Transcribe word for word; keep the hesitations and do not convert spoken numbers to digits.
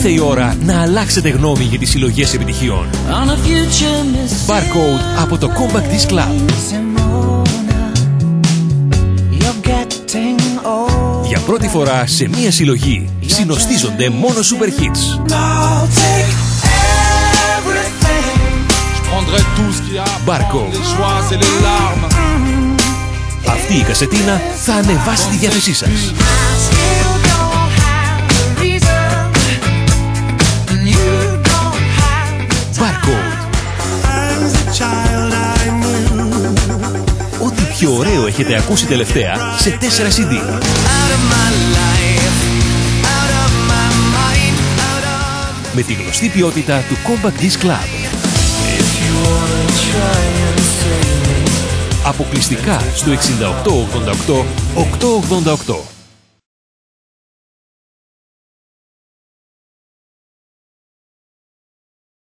Ήρθε η ώρα να αλλάξετε γνώμη για τις συλλογές επιτυχιών. Barcode από το Compact Disc Club. Για πρώτη φορά σε μία συλλογή συνοστίζονται μόνο super hits. Barcode. Αυτή η κασετίνα θα ανεβάσει τη διάθεσή σας. Barcode. Ό,τι πιο ωραίο έχετε ακούσει τελευταία σε τέσσερα σι ντι. Με τη γνωστή ποιότητα του Compact Disc Club. Αποκλειστικά στο εξήντα οκτώ ογδόντα οκτώ οκτακόσια ογδόντα οκτώ.